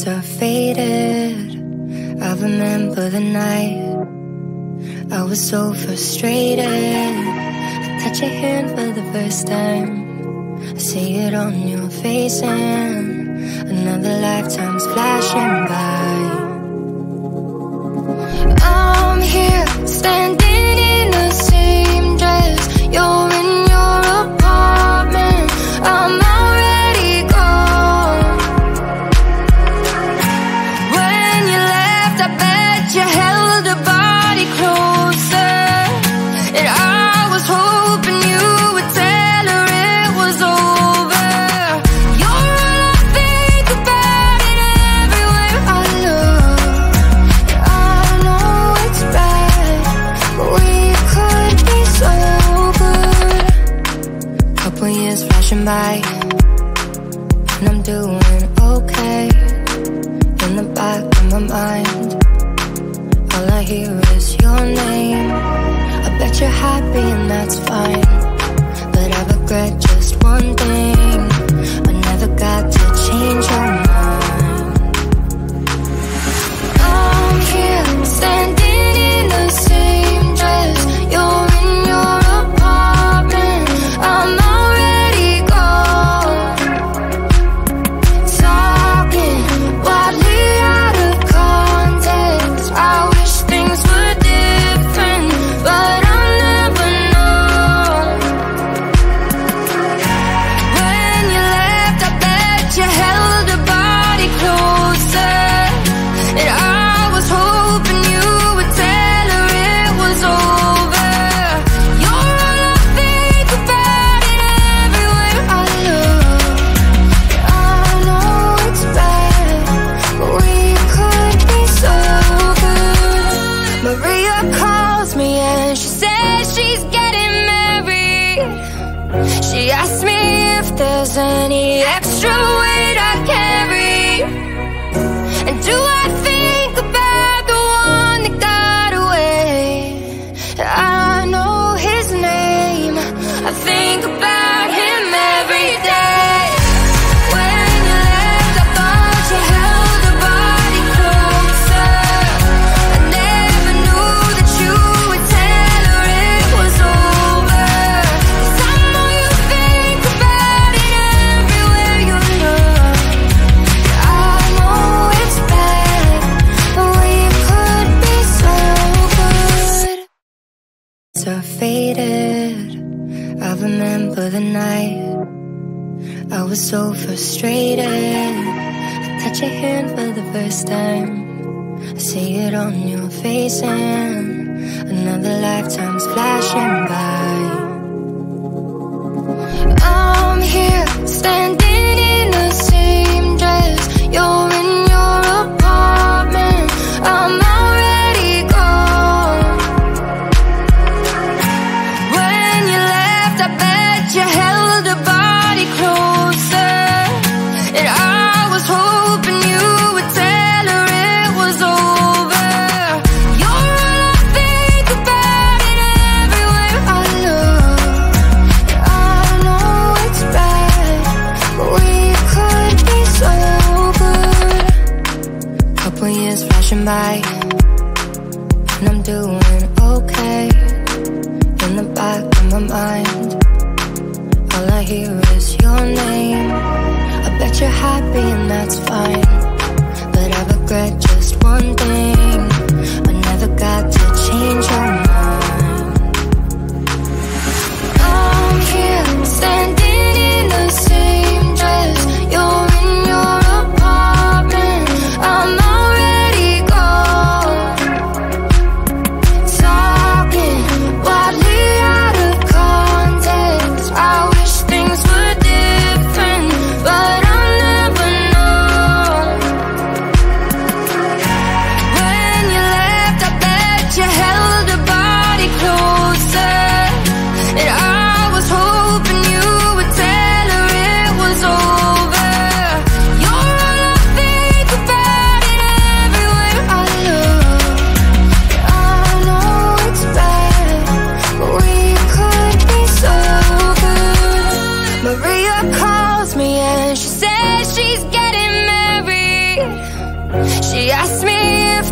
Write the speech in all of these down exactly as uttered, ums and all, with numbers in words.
So faded, I remember the night I was so frustrated. I touch your hand for the first time, I see it on your face, and another lifetime's flashing by. I'm here, standing in the same dress. You're in your apartment, I'm already gone. When you left, I bet you held a body closer, and I was hoping you would tell her it was over. You're all I think about, and everywhere I look. I know it's bad, but we could be so good. Couple years flashing by, and I'm doing okay. In the back of my mind, all I hear is your name. I bet you're happy and that's fine, but I regret just one thing, I never got to change your mind. I'm here, standing in the same dress. You're in your apartment, I'm already gone. Talking wildly out of context, I wish things were different, but I'll never know. When you left, I bet you held a body closer, and I was hoping you would tell her it was over. You're all I think about, and everywhere I look. I know it's bad, but we could be so good. Maria calls me and she says she's getting married. She asked me if there's any extra weight I carry, and do I think about the one that got away? I know his name, I think about him every day. When you left, I thought you held a body closer. I never knew that you would tell her it was over. 'Cause I know you think about it everywhere you look. I know it's bad, but we could be so good. So faded, I remember the night I was so frustrated. I touch your hand for the first time, I see it on your face, and another lifetime's flashing by. I'm here, standing in the same dress. You're in your apartment, I'm already gone. When you left, I bet you held a body closer, and I was hoping you would tell her it was over. You're all I think about, and everywhere I look. I know it's bad, but we could be so good. Couple years flashing by, and I'm doing okay. In the back of my mind, all I hear is your name. I bet you're happy and that's fine, but I regret just one thing, I never got to change your mind. I'm here, standing in the same dress. You're in your apartment, I'm already gone. Talking wildly out of context, I wish things were different, but I'll never know.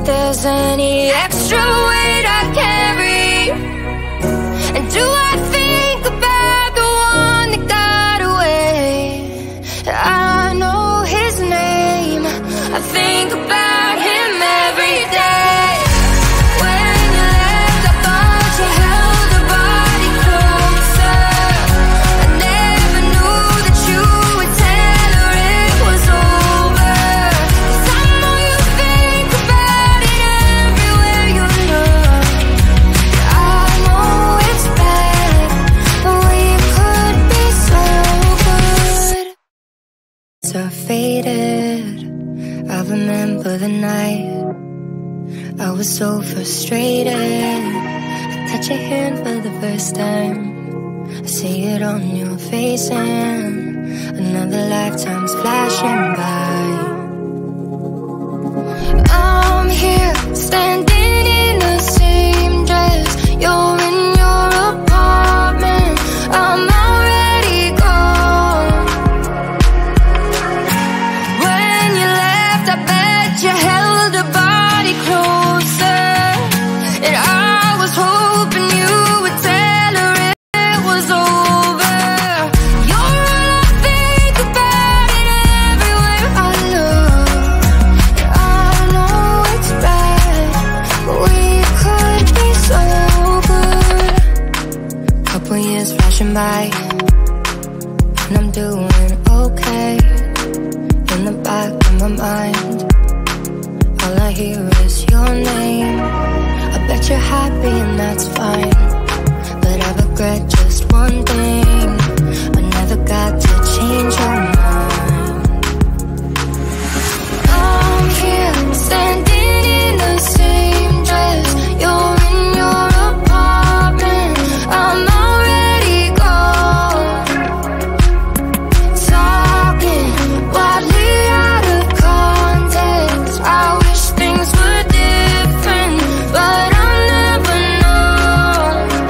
there's any extra weight I carry? And do I think about the one that got away? I know his name, I think about him every day. When you left, I thought you held your body closer. I never knew that you would tell her it was over. 'Cause I know you think about it everywhere you look. I know it's bad, but we could be so good. So faded, I remember the night I was so frustrated. I touch your hand for the first time, I see it on your face, and another lifetime's flashing by. I'm here, standing in the same dress. You're in your apartment, I'm already gone. When you left, I bet you held her body closer. And I was hoping you would tell her it was over. You're all I think about it everywhere I look. I know it's bad, but we could be so good. Couple years flashing by, and I'm doing okay. In the back of my mind, all I hear is your name. I bet you're happy and that's fine, but I regret just one thing, I never got to change your mind. I'm here, standing in the same dress. You're in your apartment, I'm already gone. Talking wildly out of context, I wish things were different, but I'll never know.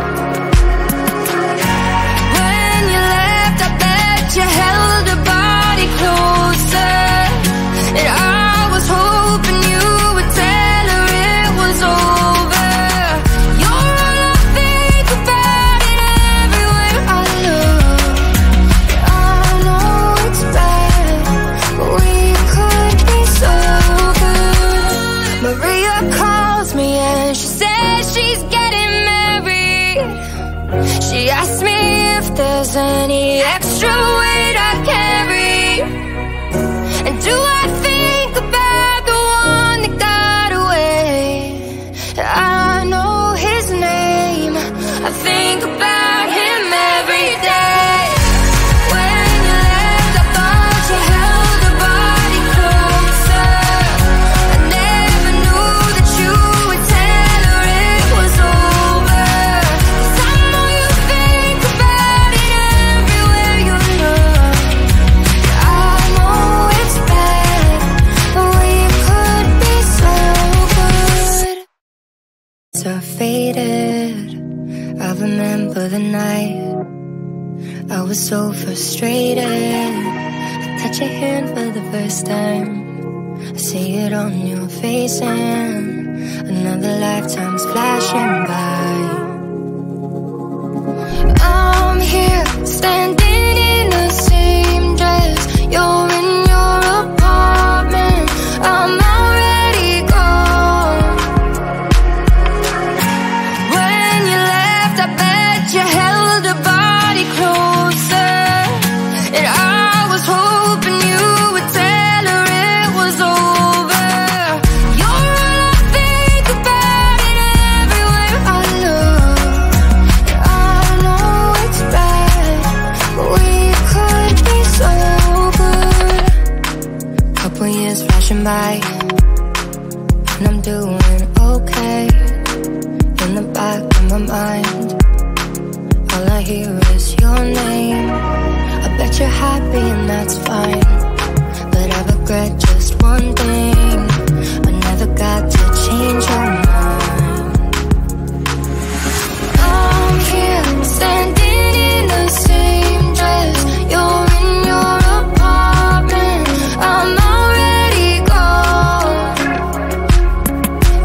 When you left, I bet you held her body closer. And I was hoping you would tell her it was over. You're all I think about it everywhere I look. I know it's bad, but we could be so good. Maria calls me and she says she's getting married. She asked me if there's any extra weight I carry. And do I think about the one that got away? I know his name, I think about him every day. When you left, I thought you held her body closer. I never knew that you would tell her it was over. 'Cause I know you think about it everywhere you look. I know it's bad, but we could be so good. So faded, I remember the night I was so frustrated. I touch your hand for the first time, I see it on your face, and another lifetime's flashing by. I'm here, standing in the same dress. You're in your apartment, I'm already gone. When you left, I bet you held her body closer. And I was hoping you would tell her it was over. You're all I think about it everywhere I look. I know it's bad, but we could be so good. Couple years flashing by, and I'm doing okay. In the back of my mind, all I hear is your name. I bet you're happy and that's fine, but I regret just one thing, I never got to change your mind. I'm here, standing in the same dress. You're in your apartment, I'm already gone.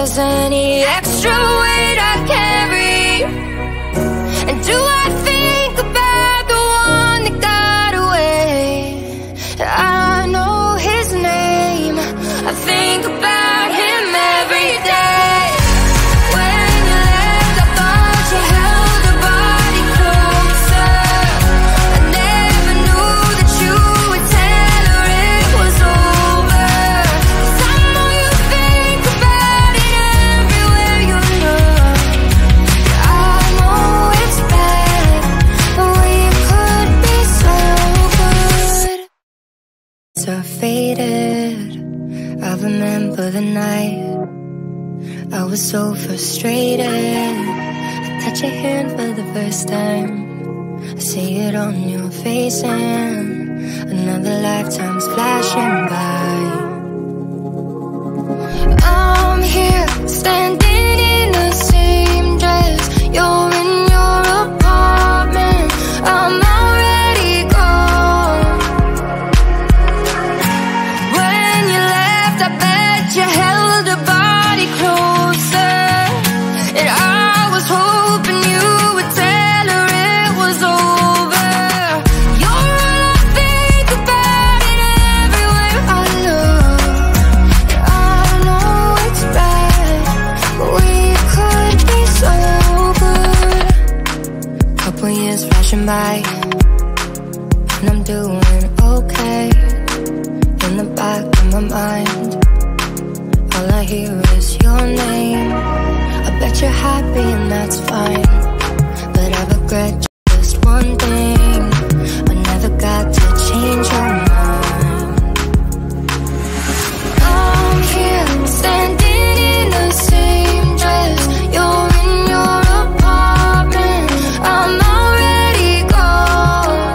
there's any extra weight I carry? And do I think about the one that got away? I know his name, I think about him every day. When you left, I thought you held your body closer. I never knew that you would tell her it was over. 'Cause I know you think about it everywhere you look. I know it's bad, the way you could be so good. So faded, I remember the night I was so frustrated. I touch your hand for the first time, I see it on your face, and another lifetime's flashing by. I'm here, standing in the same dress. You're in your apartment, I'm already gone. When you left, I bet you held her body closer. And I was hoping you would tell her it was over. You're all I think about it everywhere I look. I know it's bad, but we could be so good. Couple years flashing by, and I'm doing okay. In the back of my mind, all I hear is your name. I bet you're happy and that's fine, but I regret just one thing, I never got to change your mind. I'm here, standing in the same dress. You're in your apartment, I'm already gone.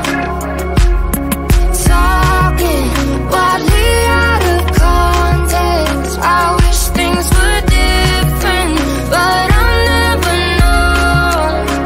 Talking wildly out of context, I wish things were different, but I'll never know.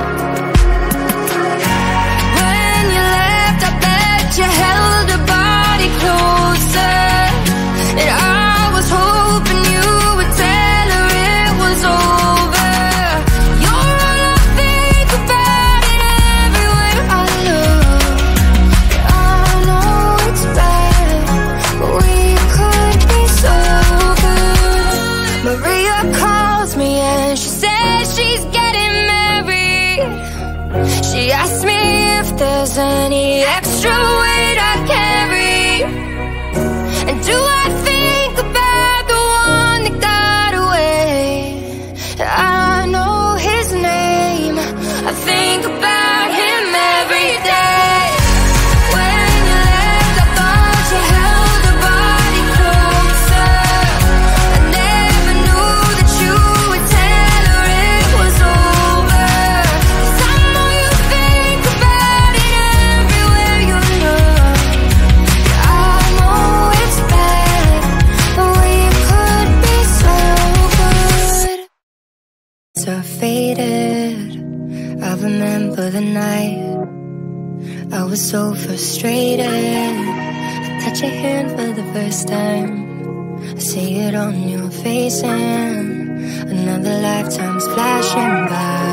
When you left, I bet you held her body closer. And I was hoping you would tell her it was over. You're all I think about it everywhere I look. I know it's bad, but we could be so good. Maria calls me and she says she's getting married. She asked me if there's any extra weight I carry. And do I think about the one that got away? I know his name, I think about him every day. When you left, I thought you held her body closer. I never knew that you would tell her it was over. 'Cause I know you think about it everywhere you look. I know it's bad, the way you could be so good. So faded, I remember the night I was so frustrated. I touch your hand for the first time, I see it on your face, and another lifetime's flashing by.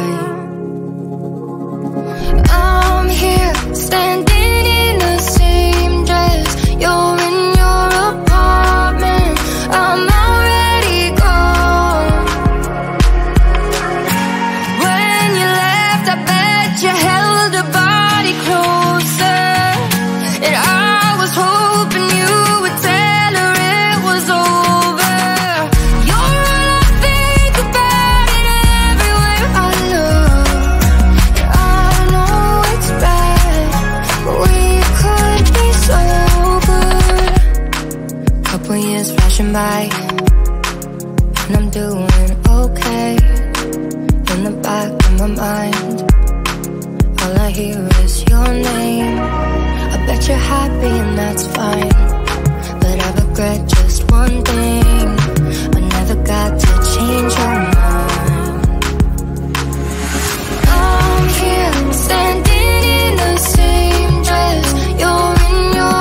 I'm here, standing in the same dress. You're in your apartment, I'm already gone. When you left, I bet you held her body closer. And I was hoping you would tell her it was over. You're all I think about it everywhere I look. I know it's bad, but we could be so good. Couple years flashing by, and I'm doing okay. In the back of my mind, all I hear is your name. I bet you're happy and that's fine, but I regret just one thing, I never got to change your mind. I'm here, standing in the same dress. You're in your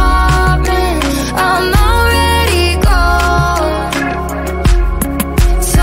apartment, I'm already gone.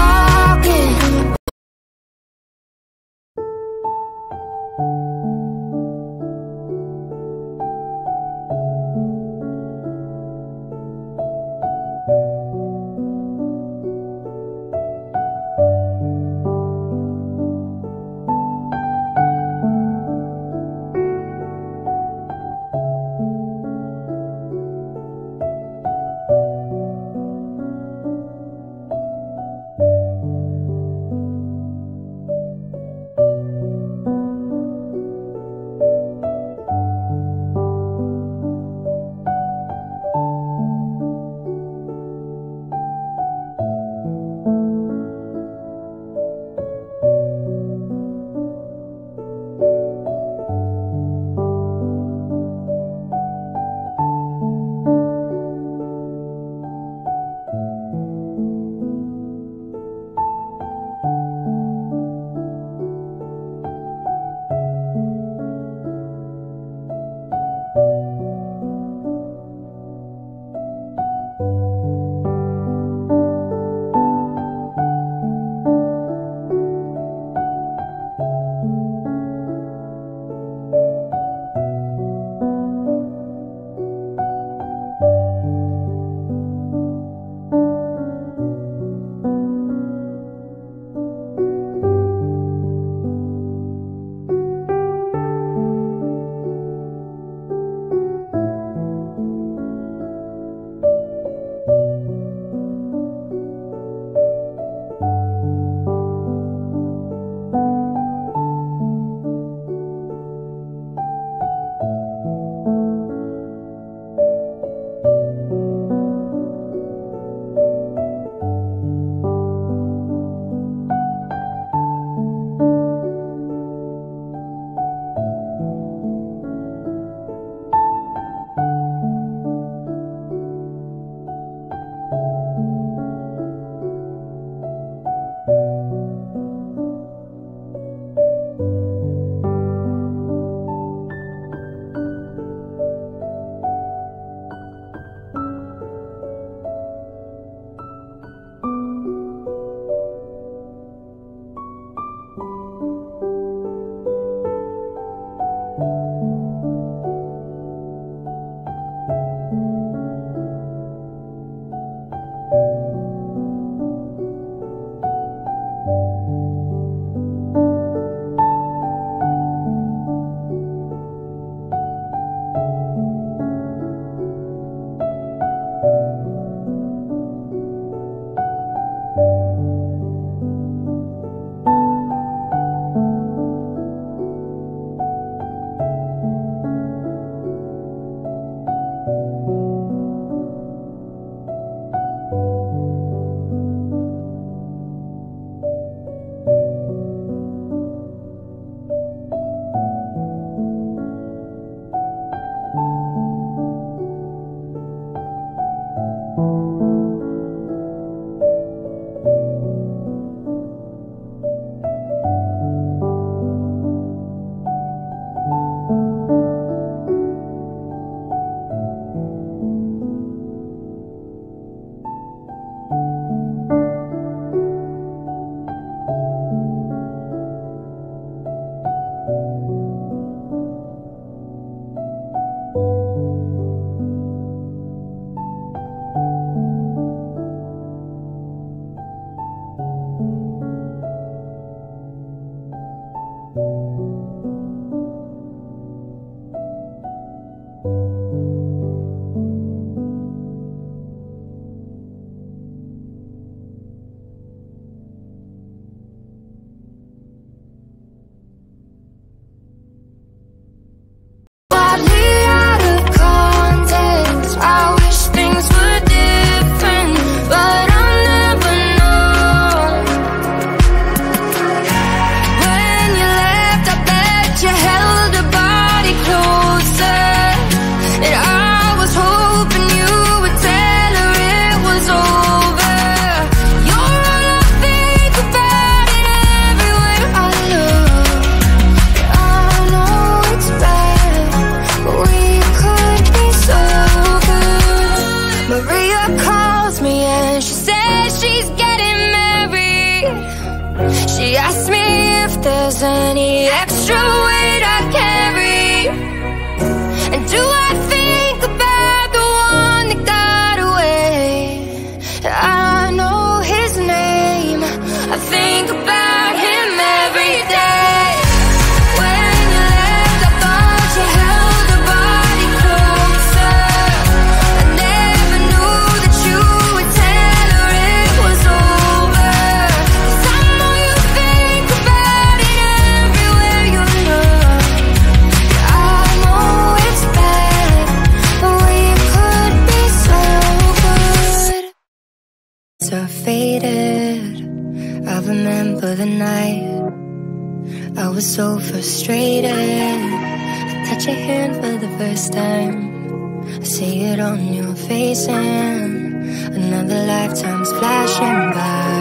there's any extra weight I carry? And do I think about the one that got away? I know his name, I think about him every day. When you left, I thought you held your body closer. I never knew that you would tell her it was over. 'Cause I know you think about it everywhere you look. I know it's bad, but we could be so good. So faded, I remember the night I was so frustrated. I touch your hand for the first time, I see it on your face, and another lifetime's flashing by.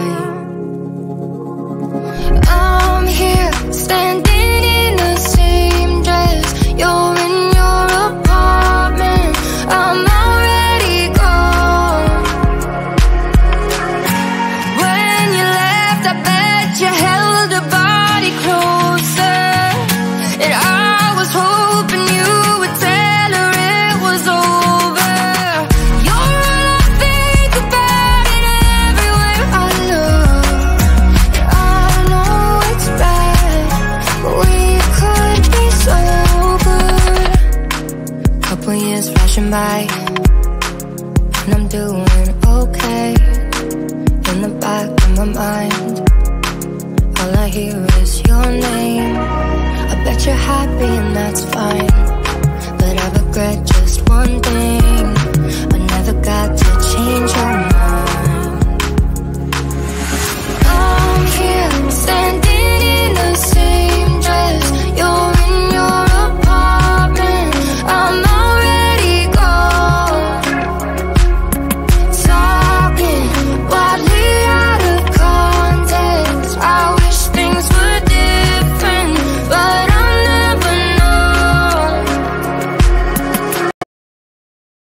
I'm here, standing in the same dress. You're in your apartment, I'm already gone. When you left, I bet you held her body closer. And I was hoping you would tell her it was over. You're all I think about, and everywhere I look. I know it's bad, but we could be so good. Couple years flashing by, and I'm doing okay. In the back of my mind, all I hear is your name. I bet you're happy and that's fine, but I regret just one thing: I never got to change your mind. I'm here, standing in the same dress. You're in your apartment, I'm already gone. Talking wildly out of context, I wish things were different, but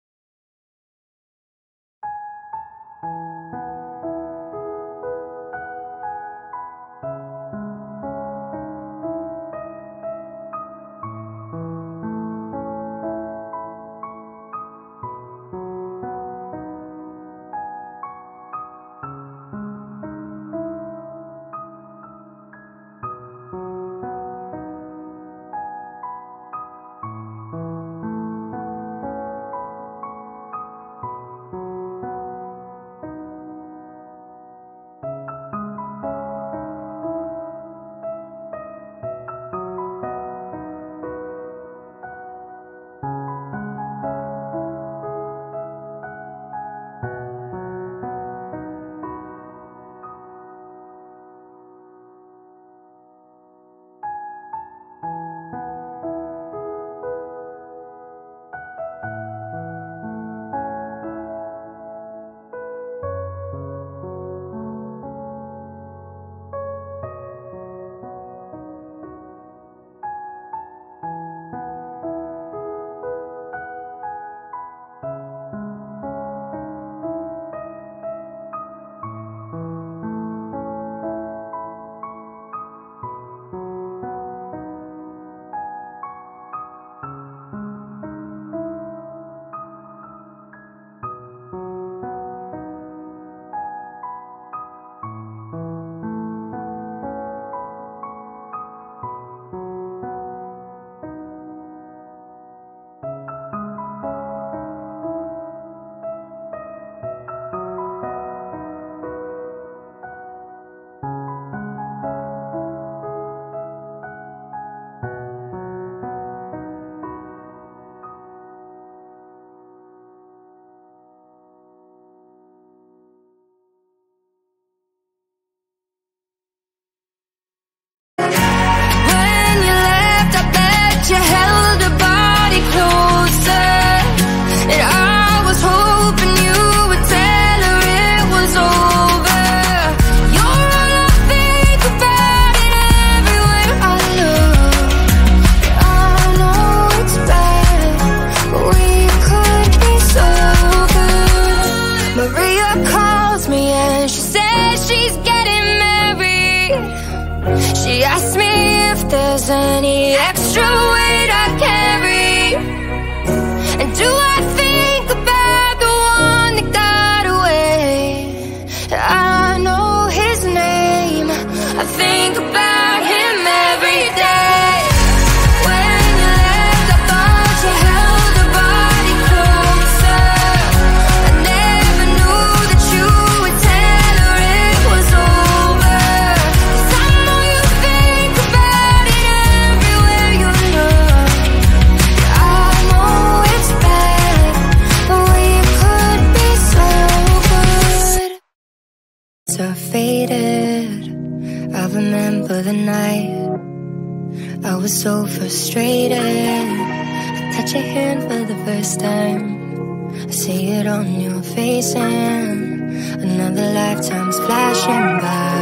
She asked me if there's any extra weight I carry, and do I think about the one that got away? I know his name, I think about him every day. When you left, I thought you held her body closer. I never knew that you would tell her it was over. 'Cause I know you think about it everywhere you look. I know it's bad, but we could be so good. So faded, I remember the night I was so frustrated. I touch your hand for the first time, I see it on your face, and another lifetime's flashing by.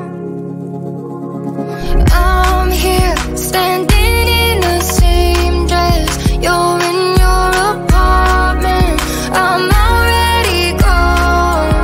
I'm here, standing in the same dress. You're in your apartment, I'm already gone.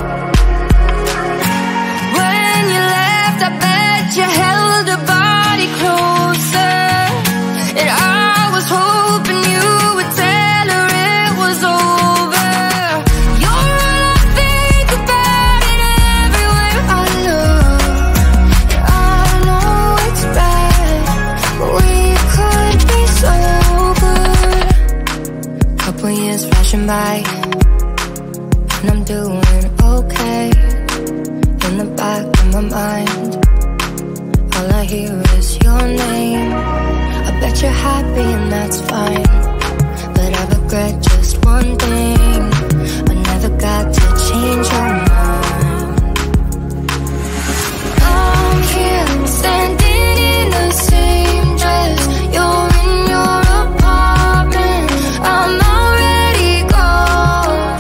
When you left, I bet you held her body closer, and I was hoping you would tell her it was over. You're all I think about, and everywhere I look. I know it's bad, but we could be so good. Couple years flashing by, and I'm doing okay. In the back of my mind, all I hear is your name. I bet you're happy and that's fine, but I regret just one thing: I never got to change your mind. I'm here, standing in the same dress. You're in your apartment, I'm already gone.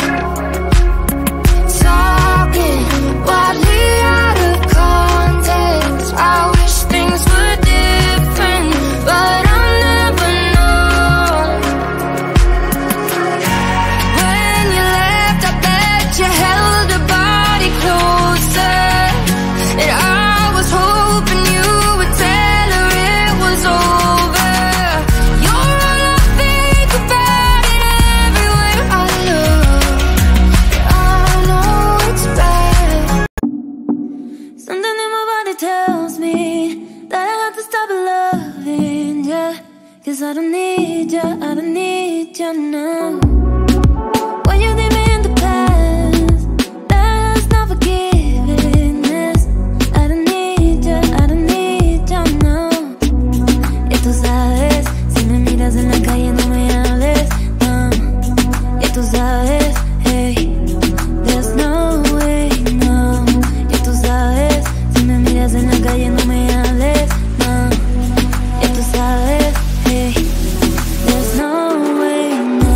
Talking wildly out of context. I wish things were different, but I'll never know. When you left, I bet you held her body closer, and I was hoping you would tell her it was over. You're all I think about, and everywhere I look. I know it's bad. Something in my body tells me that I have to stop loving ya, 'cause I don't need ya, I don't need ya now. When you leave me in the past, that's not forgiveness. I don't need ya, I don't need ya now. Y tú sabes, si me miras en la calle no me hables, no. Y tú sabes, hey, there's no way, no. Y tú sabes, si me miras en la calle no me hables, no. Y tú sabes, hey, there's no way, no.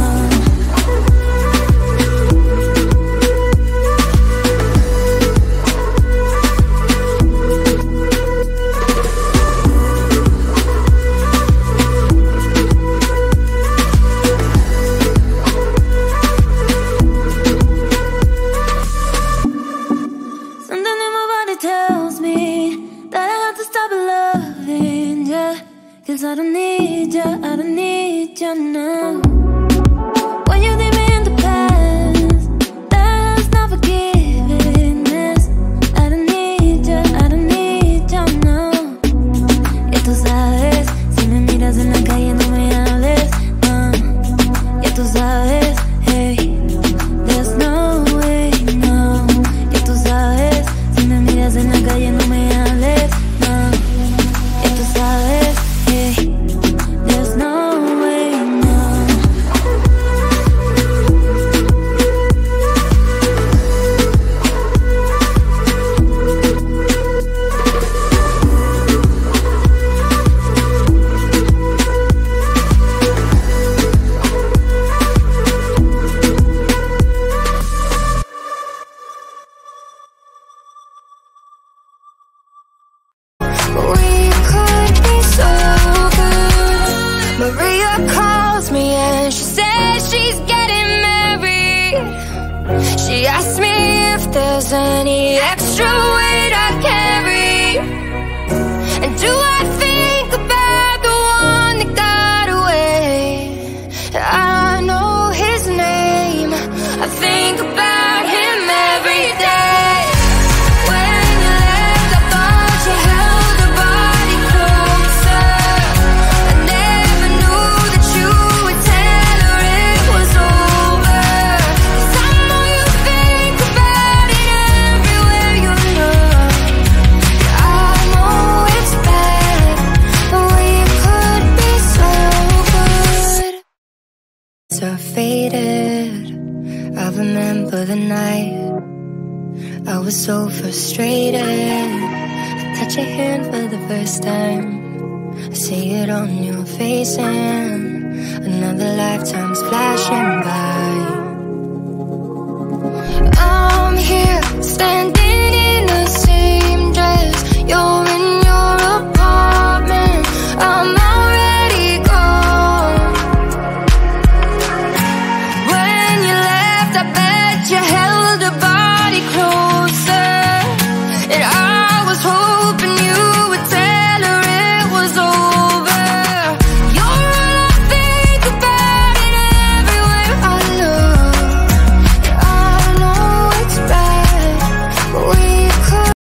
Something in my body tells me that I have to stop loving ya, 'cause I don't need ya, I don't need ya now. When you leave me in the past, that's not forgiveness. I don't need ya, I don't need ya now. Y tú sabes, si me miras en la calle no me hables, no. Y tú sabes, hey, there's no way, no. Y tú sabes, si me miras en la calle no me hables, no. Y tú sabes, hey, there's no way, no. We could be so good. Maria calls me and she says she's getting married. She asked me if there's any extra weight I carry, night. I was so frustrated. I touch your hand for the first time. I see it on your face and another lifetime's flashing by. I'm here, standing